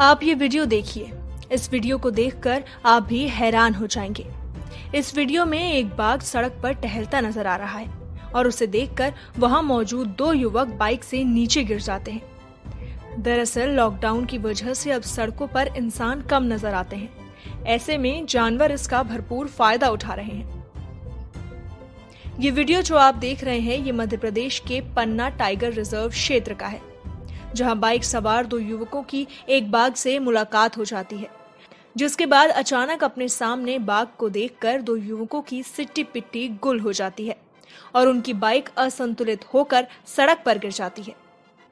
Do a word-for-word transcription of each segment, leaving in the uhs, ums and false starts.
आप ये वीडियो देखिए। इस वीडियो को देखकर आप भी हैरान हो जाएंगे। इस वीडियो में एक बाघ सड़क पर टहलता नजर आ रहा है और उसे देखकर वहां मौजूद दो युवक बाइक से नीचे गिर जाते हैं। दरअसल लॉकडाउन की वजह से अब सड़कों पर इंसान कम नजर आते हैं। ऐसे में जानवर इसका भरपूर फायदा उठा रहे हैं। ये वीडियो जो आप देख रहे हैं ये मध्य प्रदेश के पन्ना टाइगर रिजर्व क्षेत्र का है, जहां बाइक सवार दो युवकों की एक बाघ से मुलाकात हो जाती है, जिसके बाद अचानक अपने सामने बाघ को देखकर दो युवकों की सिट्टी पिट्टी गुल हो जाती है और उनकी बाइक असंतुलित होकर सड़क पर गिर जाती है।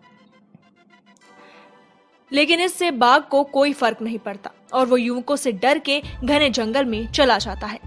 लेकिन इससे बाघ को कोई फर्क नहीं पड़ता और वो युवकों से डर के घने जंगल में चला जाता है।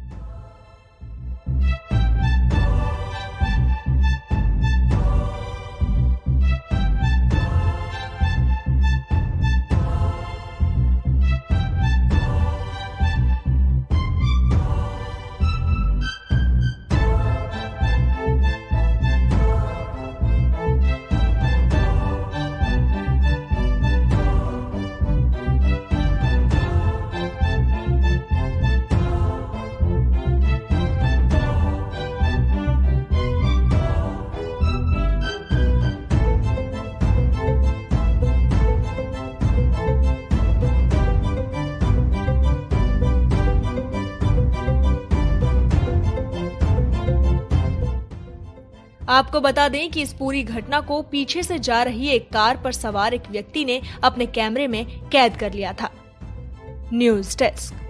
आपको बता दें कि इस पूरी घटना को पीछे से जा रही एक कार पर सवार एक व्यक्ति ने अपने कैमरे में कैद कर लिया था। News desk.